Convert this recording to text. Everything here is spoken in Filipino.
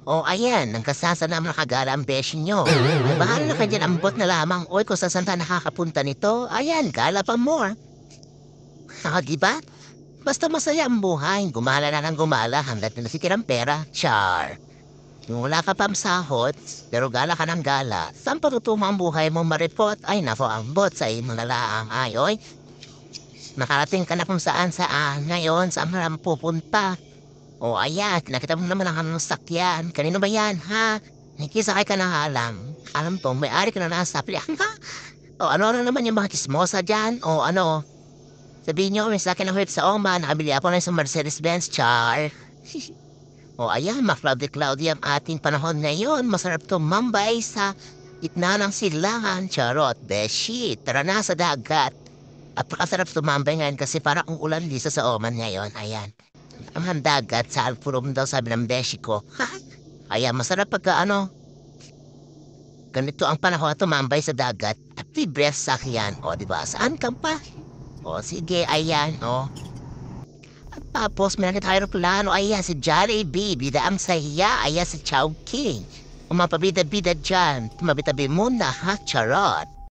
O ayan, nagkasasa na nakagala ang beshi nyo. Ay, bahala na kayo dyan, ambot na lamang. Oy, kung saan tayo nakakapunta nito, ayan, gala pa more. Diba? Basta masaya ang buhay. Gumala na ng gumala, hanggat na nasitirang pera. Char. Kung wala ka pang sahot, pero gala ka ng gala, saan patutuma ang buhay mo maripot? Ay, nako, ang bot sa imo na laang. Ay, oy. Nakarating ka na kung saan ngayon, saan ka na pupunta? O ayan, nakita mo naman ang anong sakyan. Kanino ba yan, ha? Nakisakay ka na halang. Alam ko, may-ari ka na nasapli. O ano naman yung mga kismosa dyan? O ano? Sabihin nyo, may sakin na whip sa Oma. Nakabili ako na sa Mercedes-Benz, char. O ayan, ma-cloudy-cloudy ang ating panahon ngayon. Masarap tumambay sa gitna ng silangan. Charot, beshi, tara na sa dagat. At pakasarap tumambay ngayon kasi parang ang ulan dito sa Oman ngayon. Ayan. Ang dagat sa Alpurum daw sabi ng beshi ko. Ayan, masarap pagka ganito ang panahon tumambay sa dagat. At libre sa sakyan. O, diba? Saan ka pa? O, sige, ayan, o. At tapos, may nakita tayo plano. Ayan, si Jollibee. Bida ang sahiya. Ayan, si Chow King. Umapabida-bida dyan. Tumabitabi muna, ha? Charot.